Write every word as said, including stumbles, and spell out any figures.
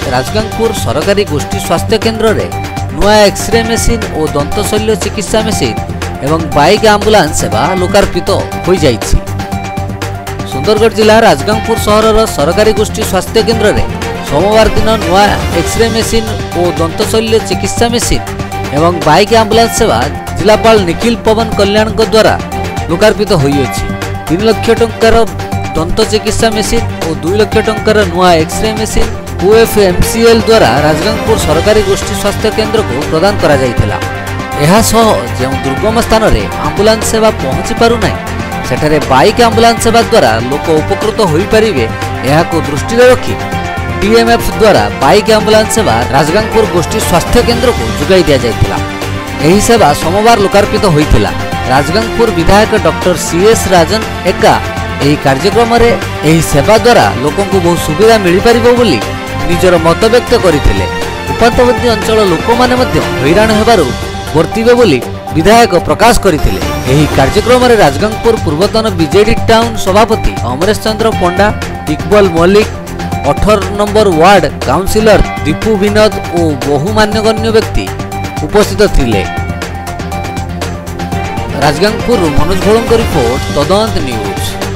राजगांगपुर सरकारी गोष्ठी स्वास्थ्य केन्द्र में नुआ एक्सरे मेसीन और दंत शल्य चिकित्सा मेसीन एवं बाइक आंबुलांस सेवा लोकार्पित हो जाइछि। सुंदरगढ़ जिला राजगांगपुर सहर सरकारी गोष्ठी स्वास्थ्य केन्द्र में सोमवार दिन नुआ एक्सरे मेसीन और दंत शल्य चिकित्सा मेसीन एवं बाइक आंबुलांस सेवा जिलापाल निखिल पवन कल्याण द्वारा लोकार्पित होइछि। तीन लाख टंकार दंत चिकित्सा मेसीन और दुई लाख टंकार नुआ एक्सरे मेसीन ओएफएमसीएल द्वारा राजगांगपुर सरकारी गोष्ठी स्वास्थ्य केन्द्र को प्रदान करा जाइथिला। एहा सह जे दुर्गम स्थान में आंबुलांस सेवा पहुंची पारु नाही सेठारे बाइक आंबुलांस सेवा द्वारा लोक उपकृत होई परिबे एहाको दृष्टि रखी डीएमएफ द्वारा बाइक आंबुलांस सेवा राजगांगपुर गोष्ठी स्वास्थ्य केन्द्र को जुगाई दिया जाइथिला। एही सेवा सोमवार लोकार्पित होइथिला। राजगांगपुर विधायक डॉक्टर सीएस राजन एका एही कार्यक्रम रे एही सेवा द्वारा लोकों को बहुत सुविधा मिल पारिबो बोली निजर मत व्यक्त करथिले। उपांतवर्ती अंचल लोक माने मध्य हैरान हेबारु वर्तिबे बोली विधायक प्रकाश करथिले। एही कार्यक्रम रे राजगांगपुर पूर्वतन बीजेडी टाउन सभापति अमरेश चंद्र पंडा, इकबाल मल्लिक, अठारह नंबर वार्ड काउंसिलर दीपू विनोद और बहु मान्यगण्य व्यक्ति उपस्थित थिले। राजगांगपुर मनोज भोलंक रिपोर्ट तदंत न्यूज।